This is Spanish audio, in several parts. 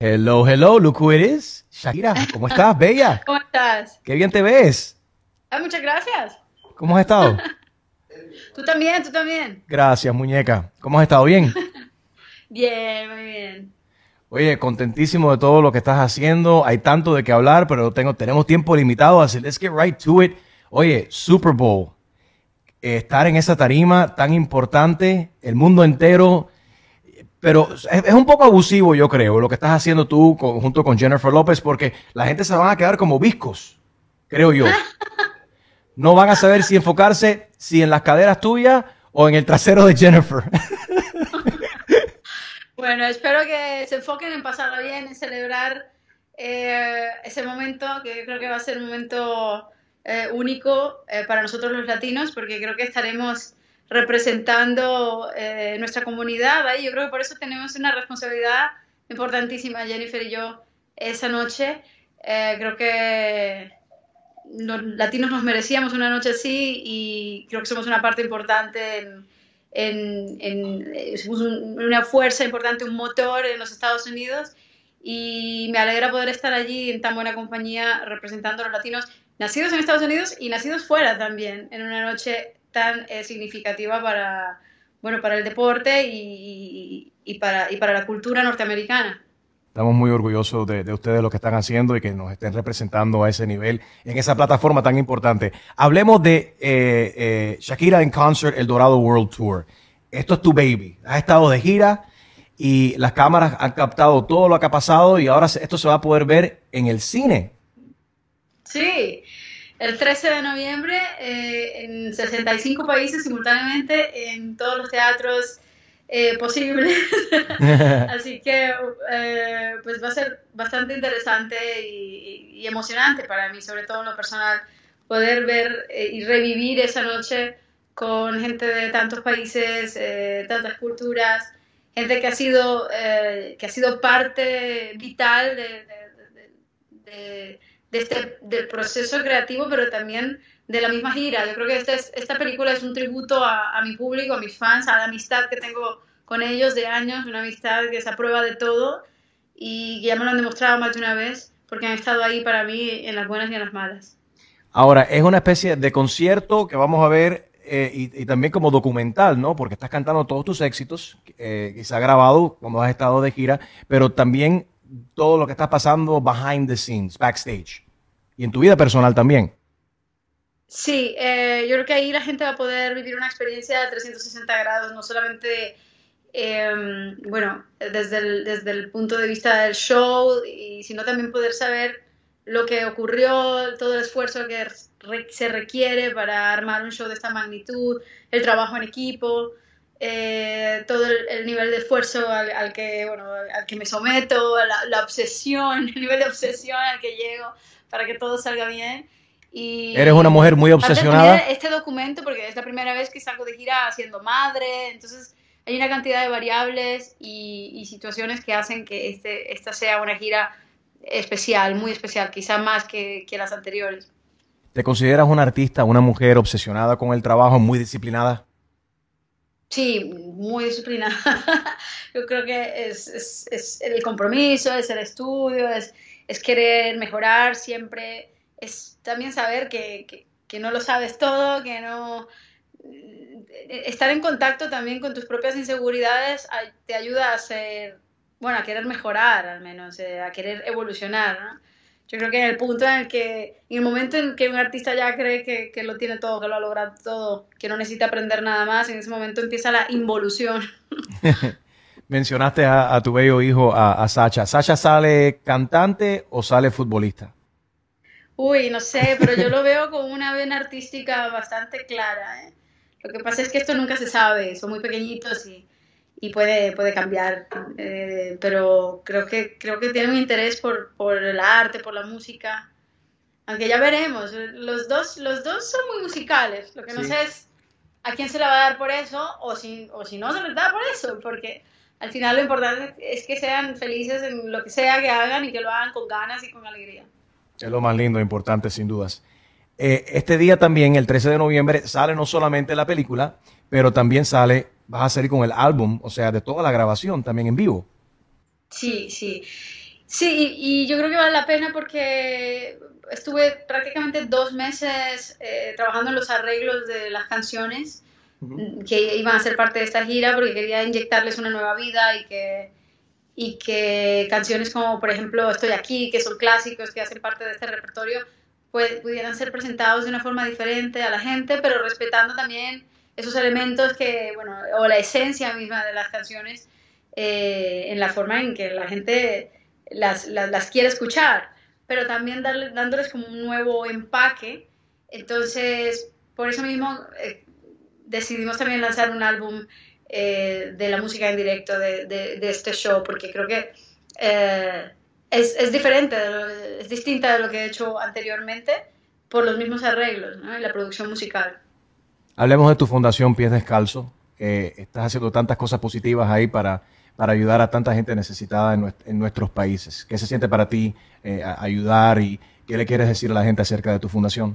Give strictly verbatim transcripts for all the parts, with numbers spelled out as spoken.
Hello, hello, look who it is. Shakira, ¿cómo estás, bella? ¿Cómo estás? Qué bien te ves. Ah, muchas gracias. ¿Cómo has estado? Tú también, tú también. Gracias, muñeca. ¿Cómo has estado? Bien. Bien, muy bien. Oye, contentísimo de todo lo que estás haciendo. Hay tanto de qué hablar, pero tengo, tenemos tiempo limitado, así let's get right to it. Oye, Super Bowl, eh, estar en esa tarima tan importante, el mundo entero, pero es, es un poco abusivo, yo creo, lo que estás haciendo tú con- junto con Jennifer López, porque la gente se van a quedar como viscos, creo yo. No van a saber si enfocarse, si en las caderas tuyas o en el trasero de Jennifer. Bueno, espero que se enfoquen en pasarla bien, en celebrar eh, ese momento, que yo creo que va a ser un momento eh, único eh, para nosotros los latinos, porque creo que estaremos representando eh, nuestra comunidad ahí. Yo creo que por eso tenemos una responsabilidad importantísima, Jennifer y yo, esa noche. Eh, creo que los latinos nos merecíamos una noche así y creo que somos una parte importante en, en, en eh, somos un- una fuerza importante, un motor en los Estados Unidos y me alegra poder estar allí en tan buena compañía representando a los latinos nacidos en Estados Unidos y nacidos fuera también en una noche tan eh, significativa para, bueno, para el deporte y, y, y para, y para la cultura norteamericana. Estamos muy orgullosos de, de ustedes lo que están haciendo y que nos estén representando a ese nivel en esa plataforma tan importante. Hablemos de eh, eh, Shakira en Concert, el Dorado World Tour. Esto es tu baby. Has estado de gira y las cámaras han captado todo lo que ha pasado y ahora se- esto se va a poder ver en el cine. Sí, el trece de noviembre eh, en sesenta y cinco países simultáneamente en todos los teatros eh, posibles. Así que eh, pues va a ser bastante interesante y, y emocionante para mí, sobre todo en lo personal, poder ver eh, y revivir esa noche con gente de tantos países, eh, tantas culturas, gente que ha sido, eh, que ha sido parte vital de, de- de- de- de este, del proceso creativo, pero también de la misma gira. Yo creo que esta, es- esta película es un tributo a, a mi público, a mis fans, a la amistad que tengo con ellos de años, una amistad que es a prueba de todo y ya me lo han demostrado más de una vez porque han estado ahí para mí en las buenas y en las malas. Ahora, es una especie de concierto que vamos a ver eh, y, y también como documental, ¿no? Porque estás cantando todos tus éxitos eh, y se ha grabado cuando has estado de gira, pero también todo lo que está pasando behind the scenes, backstage. Y en tu vida personal también. Sí, eh, yo creo que ahí la gente va a poder vivir una experiencia de trescientos sesenta grados, no solamente, eh, bueno, desde el, desde el punto de vista del show, y, sino también poder saber lo que ocurrió, todo el esfuerzo que re- se requiere para armar un show de esta magnitud, el trabajo en equipo, eh, todo el, el nivel de esfuerzo al, al que, bueno, al que me someto, la, la obsesión, el nivel de obsesión al que llego para que todo salga bien. Eres una Y, mujer y muy parte también obsesionada. este documento, porque es la primera vez que salgo de gira siendo madre, entonces hay una cantidad de variables y, y situaciones que hacen que este, esta sea una gira especial, muy especial, quizá más que, que las anteriores. ¿Te consideras una artista, una mujer obsesionada con el trabajo, muy disciplinada? Sí, muy disciplinada. Yo creo que es, es, es el compromiso, es el estudio, es, es querer mejorar siempre, es también saber que, que, que no lo sabes todo, que no... Estar en contacto también con tus propias inseguridades ay- te ayuda a ser, bueno, a querer mejorar al menos, eh, a querer evolucionar, ¿no? Yo creo que en el punto en el que, en el momento en que un artista ya cree que, que lo tiene todo, que lo ha logrado todo, que no necesita aprender nada más, en ese momento empieza la involución. Mencionaste a, a tu bello hijo, a, a Sacha. ¿Sacha sale cantante o sale futbolista? Uy, no sé, pero yo lo veo con una vena artística bastante clara, ¿eh? Lo que pasa es que esto nunca se sabe, son muy pequeñitos y, y puede, puede cambiar, eh, pero creo que, creo que tiene un interés por, por el arte, por la música, aunque ya veremos, los dos, los dos son muy musicales, lo que no Sí. sé es a quién se la va a dar por eso o si, o si no se les da por eso, porque al final lo importante es que sean felices en lo que sea que hagan y que lo hagan con ganas y con alegría. Es lo más lindo, e importante, sin dudas. Eh, este día también, el trece de noviembre, sale no solamente la película, pero también sale, vas a salir con el álbum, o sea, de toda la grabación también en vivo. Sí, sí. Sí, y, y yo creo que vale la pena porque estuve prácticamente dos meses eh, trabajando en los arreglos de las canciones Ujú. que iban a ser parte de esta gira porque quería inyectarles una nueva vida y que, y que canciones como, por ejemplo, Estoy aquí, que son clásicos, que hacen parte de este repertorio, pues, pudieran ser presentados de una forma diferente a la gente, pero respetando también esos elementos que, bueno, o la esencia misma de las canciones eh, en la forma en que la gente las, las, las quiere escuchar, pero también darle, dándoles como un nuevo empaque. Entonces, por eso mismo eh, decidimos también lanzar un álbum eh, de la música en directo de, de, de este show, porque creo que eh, es, es diferente, es distinta de lo que he hecho anteriormente por los mismos arreglos, ¿no? Y la producción musical. Hablemos de tu fundación Pies Descalzos. Eh, estás haciendo tantas cosas positivas ahí para, para ayudar a tanta gente necesitada en, nuest- en nuestros países. ¿Qué se siente para ti eh, a- ayudar y qué le quieres decir a la gente acerca de tu fundación?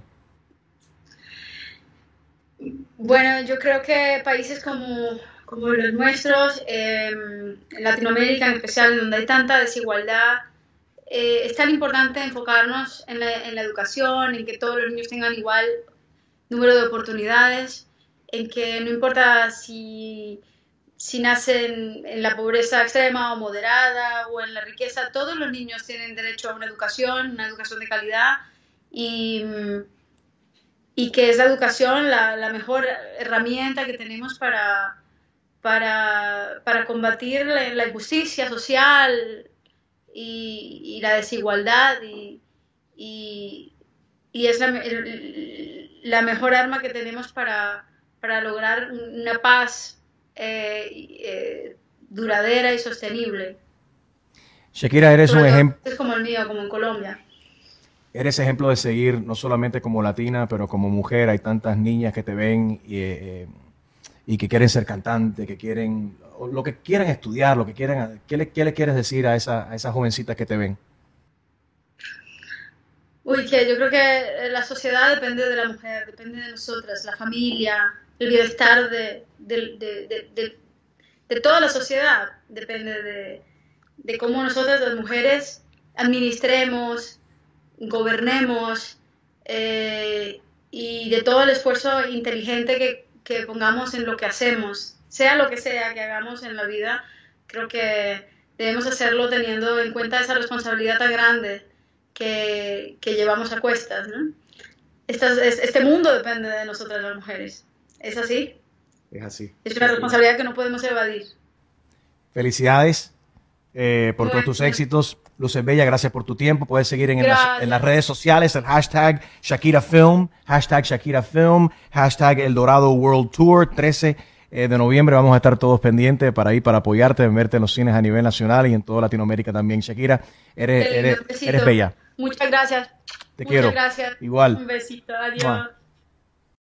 Bueno, yo creo que países como, como los nuestros, eh, en Latinoamérica en especial, donde hay tanta desigualdad, eh, es tan importante enfocarnos en la, en la educación, en que todos los niños tengan igual número de oportunidades, en que no importa si, si nacen en la pobreza extrema o moderada o en la riqueza, todos los niños tienen derecho a una educación, una educación de calidad y, y que es la educación la, la mejor herramienta que tenemos para, para, para combatir la, la injusticia social y, y la desigualdad y, y, y es la, el, la, mejor arma que tenemos para, para lograr una paz eh, eh, duradera y sostenible, Shakira, eres un sobre todo ejemplo. es como el mío, como en Colombia. Eres ejemplo de seguir no solamente como latina, pero como mujer. Hay tantas niñas que te ven y, eh, y que quieren ser cantantes, que quieren, o lo que quieran estudiar, lo que quieran. ¿Qué le, qué le quieres decir a, esa, a esas jovencitas que te ven? Uy, que yo creo que la sociedad depende de la mujer, depende de nosotras, la familia, el bienestar de, de, de, de, de toda la sociedad, depende de, de cómo nosotras las mujeres administremos, gobernemos eh, y de todo el esfuerzo inteligente que, que pongamos en lo que hacemos, sea lo que sea que hagamos en la vida, creo que debemos hacerlo teniendo en cuenta esa responsabilidad tan grande que, que llevamos a cuestas, ¿no? Esta, este mundo depende de nosotras las mujeres. ¿Es así? Es así. Es una responsabilidad que no podemos evadir. Felicidades eh, por todos tus Bueno, éxitos. Luces Bella, gracias por tu tiempo. Puedes seguir en, en las, en las gracias. redes sociales, el hashtag Shakira Film, hashtag Shakira Film, hashtag El Dorado World Tour, trece eh, de noviembre. Vamos a estar todos pendientes para ir, para apoyarte, verte en los cines a nivel nacional y en toda Latinoamérica también. Shakira, eres, Qué lindo, eres, un eres besito. bella. Muchas gracias. Te Muchas quiero. gracias. Igual. Un besito. Mua. Adiós.